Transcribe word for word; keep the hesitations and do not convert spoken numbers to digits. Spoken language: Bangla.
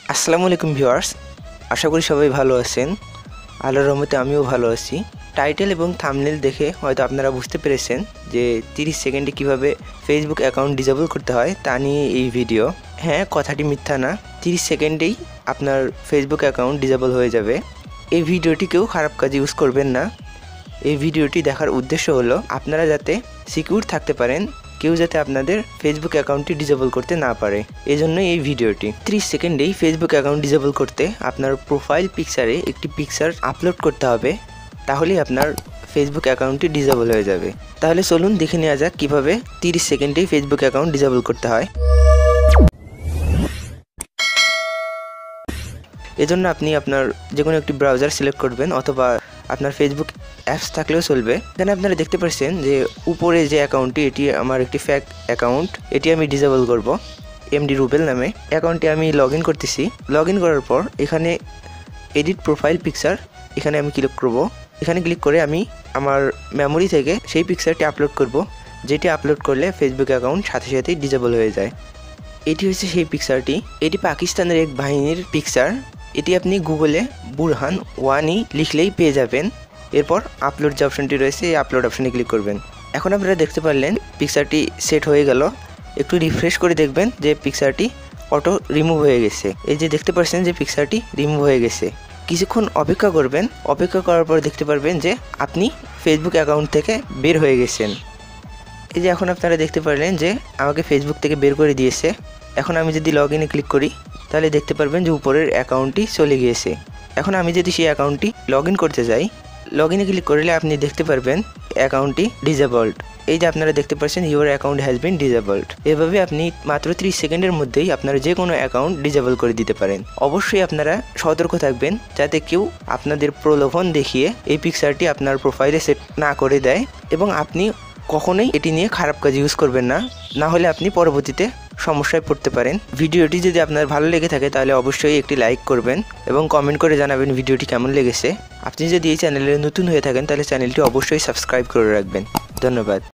আসসালামু আলাইকুম ভিউয়ার্স, আশা করি সবাই ভালো আছেন। আল্লাহর রহমতে আমিও ভালো আছি। টাইটেল এবং থাম্বনেল দেখে হয়তো আপনারা বুঝতে পেরেছেন যে তিরিশ সেকেন্ডে কিভাবে ফেসবুক অ্যাকাউন্ট ডিসেবল করতে হয় তা নিয়ে এই ভিডিও। হ্যাঁ, কথাটি মিথ্যা না, তিরিশ সেকেন্ডেই আপনার ফেসবুক অ্যাকাউন্ট ডিসেবল হয়ে যাবে। এই ভিডিওটি কেউ খারাপ কাজে ইউজ করবেন না। এই ভিডিওটি দেখার উদ্দেশ্য হলো আপনারা যাতে সিকিউর থাকতে পারেন, কেউ যাতে আপনাদের ফেসবুক অ্যাকাউন্টটি ডিসেবল করতে না পারে, এজন্যই এই ভিডিওটি। ত্রিশ সেকেন্ডেই ফেসবুক অ্যাকাউন্ট ডিসেবল করতে আপনার প্রোফাইল পিকচারে একটি পিকচার আপলোড করতে হবে, তাহলেই আপনার ফেসবুক অ্যাকাউন্টটি ডিসেবল হয়ে যাবে। তাহলে চলুন দেখে নেওয়া যাক কীভাবে তিরিশ সেকেন্ডেই ফেসবুক অ্যাকাউন্ট ডিসেবল করতে হয়। এজন্য আপনি আপনার যে কোনো একটি ব্রাউজার সিলেক্ট করবেন, অথবা আপনার ফেসবুক অ্যাপস থাকলেও চলবে। এখানে আপনারা দেখতে পাচ্ছেন যে উপরে যে অ্যাকাউন্টটি, এটি আমার একটি ফেক অ্যাকাউন্ট, এটি আমি ডিসেবল করব এমডি রুবেল নামে। অ্যাকাউন্টটি আমি লগ ইন করতেছি। লগ ইন করার পর এখানে এডিট প্রোফাইল পিকচার, এখানে আমি ক্লিক করব। এখানে ক্লিক করে আমি আমার মেমোরি থেকে সেই পিকচারটি আপলোড করব, যেটি আপলোড করলে ফেসবুক অ্যাকাউন্ট সাথে সাথেই ডিসেবল হয়ে যায়। এটি হচ্ছে সেই পিকচারটি। এটি পাকিস্তানের এক বাহিনীর পিকচার। এটি আপনি গুগলে বুরহান ওয়ানি লিখলেই পেয়ে যাবেন। এরপর আপলোড যে অপশনটি রয়েছে, এই আপলোড অপশনে ক্লিক করবেন। এখন আপনারা দেখতে পারলেন পিকচারটি সেট হয়ে গেল। একটু রিফ্রেশ করে দেখবেন যে পিকচারটি অটো রিমুভ হয়ে গেছে। এই যে দেখতে পাচ্ছেন যে পিকচারটি রিমুভ হয়ে গেছে। কিছুক্ষণ অপেক্ষা করবেন। অপেক্ষা করার পর দেখতে পারবেন যে আপনি ফেসবুক অ্যাকাউন্ট থেকে বের হয়ে গেছেন। এই যে এখন আপনারা দেখতে পারলেন যে আমাকে ফেসবুক থেকে বের করে দিয়েছে। এখন আমি যদি লগ ইনে ক্লিক করি, তাহলে দেখতে পারবেন যে উপরের অ্যাকাউন্টটি চলে গিয়েছে। এখন আমি যদি সেই অ্যাকাউন্টটি লগ ইন করতে যাই, লগ ইনে ক্লিক করলে আপনি দেখতে পারবেন অ্যাকাউন্টটি ডিসেবলড। এই যে আপনারা দেখতে পাচ্ছেন your account has been disabled. এভাবে আপনি মাত্র ত্রিশ সেকেন্ডের মধ্যেই আপনার যে কোনো অ্যাকাউন্ট ডিসেবল করে দিতে পারেন। অবশ্যই আপনারা সতর্ক থাকবেন যাতে কেউ আপনাদের প্রলোভন দেখিয়ে এই পিকচারটি আপনার প্রোফাইলে সেট না করে দেয়, এবং আপনি কখনোই এটি নিয়ে খারাপ কাজ ইউজ করবেন না, না হলে আপনি পরবর্তীতে সমস্যায় পড়তে পারেন। ভিডিওটি যদি আপনার ভালো লেগে থাকে তাহলে অবশ্যই একটি লাইক করবেন এবং কমেন্ট করে জানাবেন ভিডিওটি কেমন লেগেছে। আপনি যদি এই চ্যানেলে নতুন হয়ে থাকেন তাহলে চ্যানেলটি অবশ্যই সাবস্ক্রাইব করে রাখবেন। ধন্যবাদ।